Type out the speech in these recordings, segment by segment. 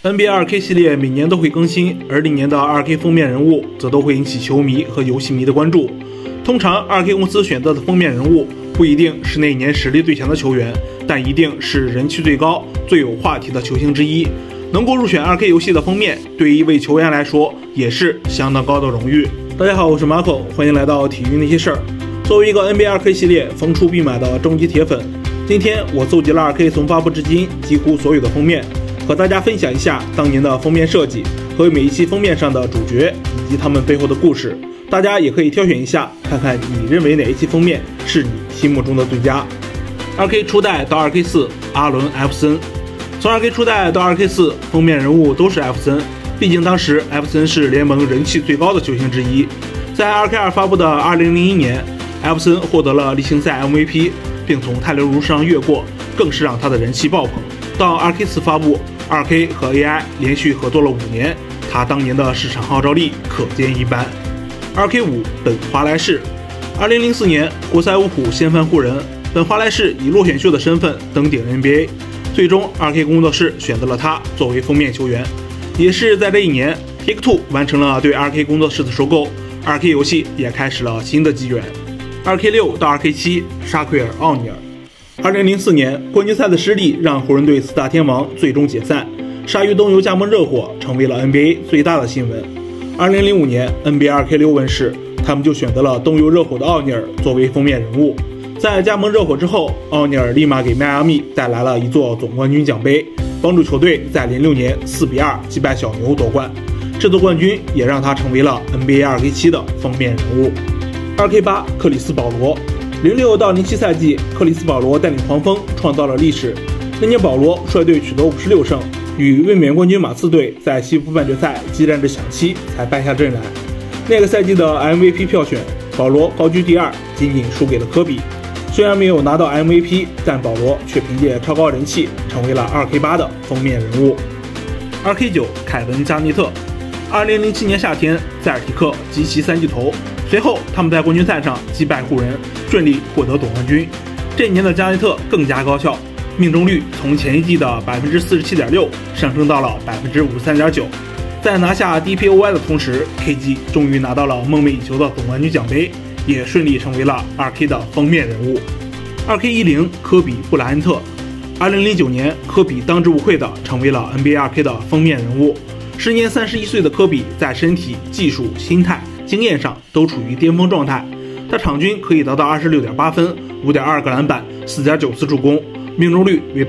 NBA 2K 系列每年都会更新，而历年的 2K 封面人物则都会引起球迷和游戏迷的关注。通常 2K 公司选择的封面人物不一定是那一年实力最强的球员，但一定是人气最高、最有话题的球星之一。能够入选 2K 游戏的封面，对于一位球员来说也是相当高的荣誉。大家好，我是 Marco， 欢迎来到体育那些事儿。作为一个 NBA 2K 系列逢出必买的终极铁粉，今天我搜集了 2K 从发布至今几乎所有的封面，和大家分享一下当年的封面设计和每一期封面上的主角以及他们背后的故事。大家也可以挑选一下，看看你认为哪一期封面是你心目中的最佳。2K 初代到 2K4， 阿伦·艾弗森。从 2K 初代到 2K4， 封面人物都是艾弗森，毕竟当时艾弗森是联盟人气最高的球星之一。在 2K2 发布的2001年，艾弗森获得了例行赛 MVP， 并从泰勒·卢斯上越过，更是让他的人气爆棚。到 2K4 发布， 2K 和 AI 连续合作了5年，他当年的市场号召力可见一斑。2K5 本·华莱士。2004年，活塞五虎掀翻湖人，本·华莱士以落选秀的身份登顶 NBA， 最终 2K 工作室选择了他作为封面球员。也是在这一年 ，Take-Two 完成了对 2K 工作室的收购， 2K 游戏也开始了新的纪元。2K6 到 2K7， 沙奎尔·奥尼尔。2004年，冠军赛的失利让湖人队4大天王最终解散，鲨鱼东游加盟热火成为了 NBA 最大的新闻。2005年 NBA 2K6 问世，他们就选择了东游热火的奥尼尔作为封面人物。在加盟热火之后，奥尼尔立马给迈阿密带来了一座总冠军奖杯，帮助球队在06年4-2击败小牛夺冠。这座冠军也让他成为了 NBA 2K7 的封面人物。2K8 克里斯保罗。06到07赛季，克里斯保罗带领黄蜂创造了历史。那年保罗率队取得56胜，与卫冕冠军马刺队在西部半决赛激战至抢七才败下阵来。那个赛季的 MVP 票选，保罗高居第2，仅仅输给了科比。虽然没有拿到 MVP， 但保罗却凭借超高人气成为了 2K8 的封面人物。2K9 凯文·加内特。2007年夏天，塞尔提克集齐3巨头，随后他们在冠军赛上击败湖人，顺利获得总冠军。这一年的加内特更加高效，命中率从前一季的 47.6% 上升到了 53.9%。在拿下 DPOY 的同时， KG 终于拿到了梦寐以求的总冠军奖杯，也顺利成为了 2K 的封面人物。2K10 科比·布莱恩特。2009年，科比当之无愧地成为了 NBA 2K 的封面人物。时年31岁的科比在身体、技术、心态、经验上都处于巅峰状态，他场均可以得到 26.8 分、5.2个篮板、4.9次助攻，命中率为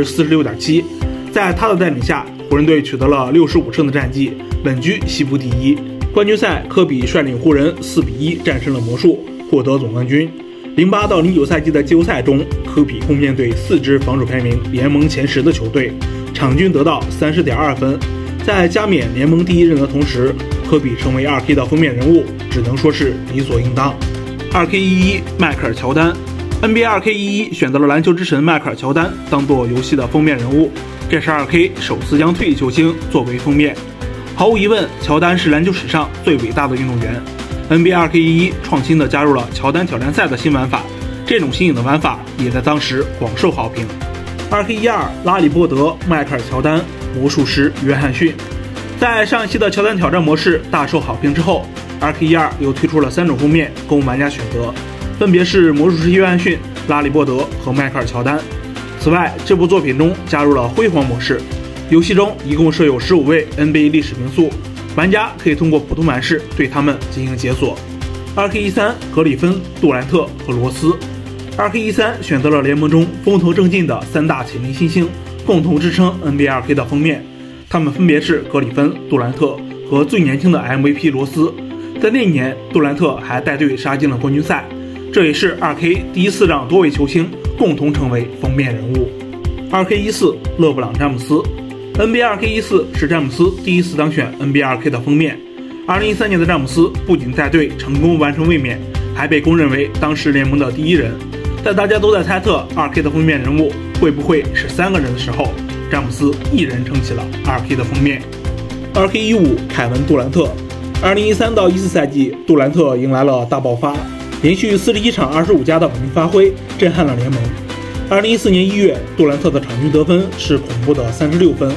46.7%。 在他的带领下，湖人队取得了65胜的战绩，稳居西部第1。冠军赛，科比率领湖人4-1战胜了魔术，获得总冠军。08到09赛季的季后赛中，科比共面对4支防守排名联盟前10的球队，场均得到 30.2 分。在加冕联盟第1人的同时，科比成为 2K 的封面人物，只能说是理所应当。2K11 迈克尔·乔丹。 NBA 2K11 选择了篮球之神迈克尔·乔丹当做游戏的封面人物，这是 2K 首次将退役球星作为封面。毫无疑问，乔丹是篮球史上最伟大的运动员。NBA 2K11 创新地加入了乔丹挑战赛的新玩法，这种新颖的玩法也在当时广受好评。2K12 拉里波德、迈克尔·乔丹、魔术师约翰逊。在上一期的乔丹挑战模式大受好评之后， 2K12 又推出了3种封面供玩家选择，分别是魔术师约翰逊、拉里波德和迈克尔·乔丹。此外，这部作品中加入了辉煌模式，游戏中一共设有15位 NBA 历史名宿，玩家可以通过普通版式对他们进行解锁。2K13 格里芬、杜兰特和罗斯。2K13 选择了联盟中风头正劲的3大潜力新星，共同支撑 NBA 2K 的封面。他们分别是格里芬、杜兰特和最年轻的 MVP 罗斯。在那一年，杜兰特还带队杀进了冠军赛，这也是 2K 第一次让多位球星共同成为封面人物。2K14 勒布朗·詹姆斯。NBA 2K14 是詹姆斯第一次当选 NBA 2K 的封面。2013年的詹姆斯不仅带队成功完成卫冕，还被公认为当时联盟的第1人。在大家都在猜测 2K 的封面人物会不会是3个人的时候，詹姆斯一人撑起了 2K 的封面。2K15 凯文·杜兰特。2013到14赛季，杜兰特迎来了大爆发，连续41场25加的稳定发挥，震撼了联盟。2014年1月，杜兰特的场均得分是恐怖的36分，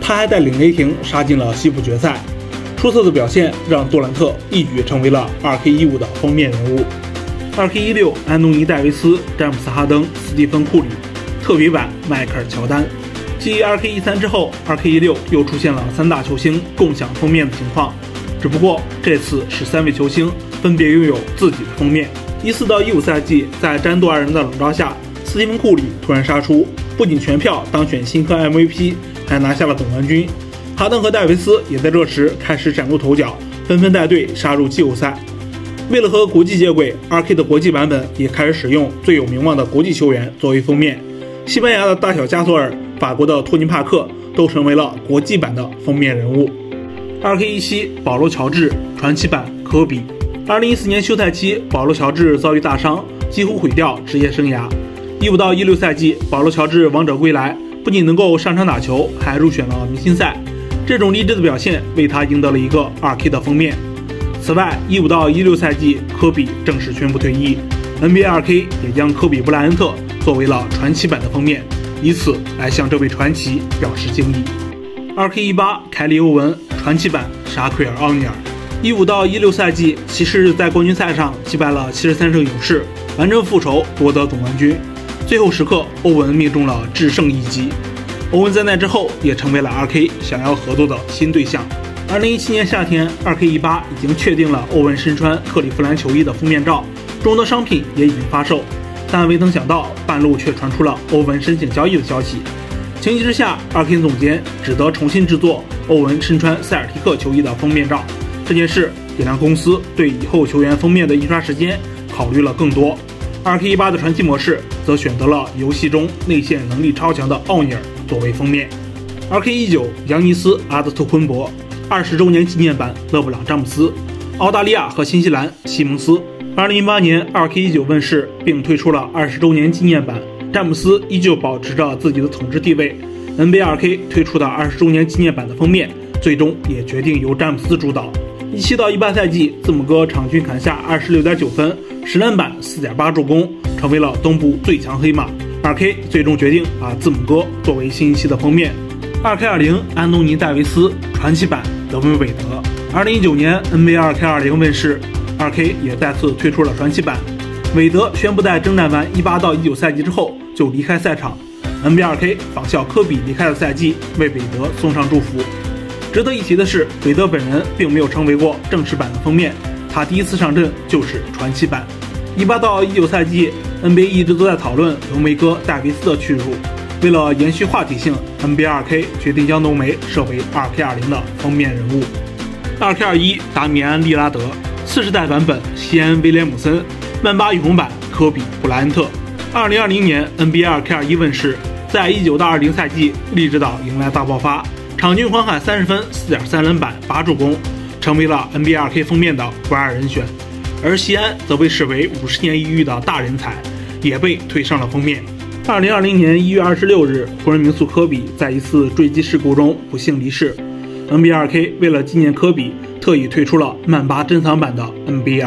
他还带领雷霆杀进了西部决赛。出色的表现让杜兰特一举成为了 2K15 的封面人物。2K16 安东尼·戴维斯、詹姆斯·哈登、斯蒂芬·库里，特别版迈克尔·乔丹。继 2K13 之后 ，2K16 又出现了3大球星共享封面的情况，只不过这次是3位球星分别拥有自己的封面。14到15赛季，在詹杜二人的笼罩下，斯蒂芬·库里突然杀出，不仅全票当选新科 MVP， 还拿下了总冠军。哈登和戴维斯也在这时开始崭露头角，纷纷带队杀入季后赛。为了和国际接轨 ，2K 的国际版本也开始使用最有名望的国际球员作为封面。西班牙的大小加索尔、法国的托尼帕克都成为了国际版的封面人物。2K17 保罗乔治传奇版科比。2014年休赛期，保罗乔治遭遇大伤，几乎毁掉职业生涯。15到16赛季，保罗乔治王者归来，不仅能够上场打球，还入选了明星赛。这种励志的表现为他赢得了一个 2K 的封面。此外，15到16赛季，科比正式宣布退役 ，NBA 2K 也将科比布莱恩特作为了传奇版的封面，以此来向这位传奇表示敬意。2K18 凯里欧文传奇版沙奎尔奥尼尔。15到16赛季，骑士在冠军赛上击败了73胜勇士，完成复仇，夺得总冠军。最后时刻，欧文命中了制胜一击。欧文在那之后也成为了 2K 想要合作的新对象。2017年夏天 ，2K18 已经确定了欧文身穿克利夫兰球衣的封面照，众多商品也已经发售，但未曾想到半路却传出了欧文申请交易的消息。情急之下 ，2K 总监只得重新制作欧文身穿塞尔提克球衣的封面照。这件事也让公司对以后球员封面的印刷时间考虑了更多。2K18 的传奇模式则选择了游戏中内线能力超强的奥尼尔作为封面。2K19 扬尼斯·阿德托昆博20周年纪念版勒布朗·詹姆斯，澳大利亚和新西兰西蒙斯。2018年 2K19 问世并推出了20周年纪念版，詹姆斯依旧保持着自己的统治地位。NBA 2K 推出的20周年纪念版的封面最终也决定由詹姆斯主导。17到18赛季，字母哥场均砍下26.9分，10篮板，4.8助攻，成为了东部最强黑马。2K 最终决定把字母哥作为新一期的封面。2K20 安东尼·戴维斯传奇版德文·韦德。2019年 NBA 2K20 问世 ，2K 也再次推出了传奇版。韦德宣布在征战完18到19赛季之后就离开赛场。NBA 2K 仿效科比离开的赛季，为韦德送上祝福。值得一提的是，韦德本人并没有成为过正式版的封面，他第一次上阵就是传奇版。18到19赛季 ，NBA 一直都在讨论浓眉哥戴维斯的去入。为了延续话题性 ，NBA 2K 决定将浓眉设为 2K20 的封面人物。2K21 达米安·利拉德，40代版本西安·威廉姆森，曼巴羽绒版科比·布莱恩特。2020年 NBA 2K21 问世，在19到20赛季，利指导迎来大爆发。场均狂砍30分，4.3篮板，8助攻，成为了 NBA 2K 封面的关二人选。而西安则被视为50年一遇的大人才，也被推上了封面。2020年1月26日，湖人名宿科比在一次坠机事故中不幸离世。NBA 2K 为了纪念科比，特意推出了曼巴珍藏版的 NBA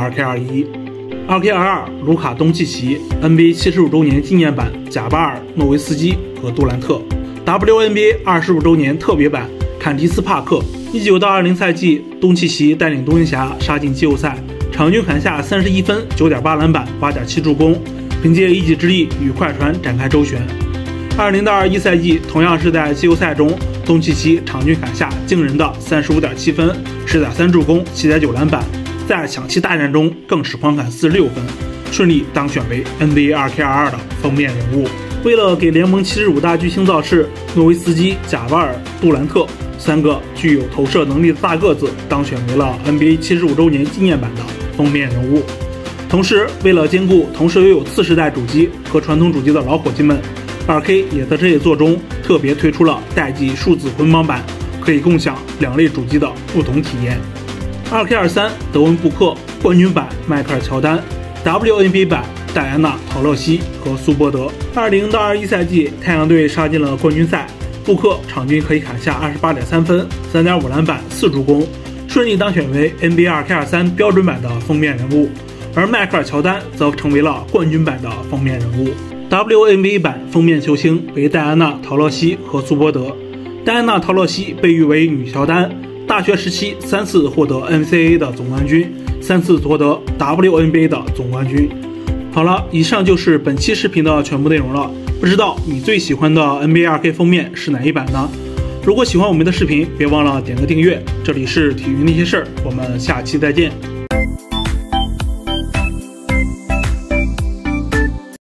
2K21。2K22 卢卡东契奇 NBA 75周年纪念版贾巴尔、诺维斯基和杜兰特。WNBA 25周年特别版坎迪斯·帕克。19到20赛季，东契奇带领独行侠杀进季后赛，场均砍下31分，9.8篮板，8.7助攻，凭借一己之力与快船展开周旋。20到21赛季，同样是在季后赛中，东契奇场均砍下惊人的35.7分，10.3助攻，7.9篮板，在抢七大战中更是狂砍46分，顺利当选为 NBA 2K22 的封面人物。为了给联盟75大巨星造势，诺维斯基、贾巴尔、杜兰特3个具有投射能力的大个子当选为了 NBA 75周年纪念版的封面人物。同时，为了兼顾同时拥有次世代主机和传统主机的老伙计们， 2K 也在这一作中特别推出了代际数字捆绑版，可以共享2类主机的不同体验。2K23 德文布克冠军版迈克尔乔丹， WNBA 版戴安娜·陶乐西和苏伯德。20到21赛季，太阳队杀进了冠军赛，布克场均可以砍下28.3分，3.5篮板，4助攻，顺利当选为 NBA 2K23 标准版的封面人物。而迈克尔·乔丹则成为了冠军版的封面人物。WNBA 版封面球星为戴安娜·陶乐西和苏伯德。 戴安娜·陶乐西被誉为女乔丹，大学时期3次获得 NCAA 的总冠军，3次夺得 WNBA 的总冠军。好了，以上就是本期视频的全部内容了。不知道你最喜欢的 NBA 2K 封面是哪一版呢？如果喜欢我们的视频，别忘了点个订阅。这里是体育那些事儿，我们下期再见。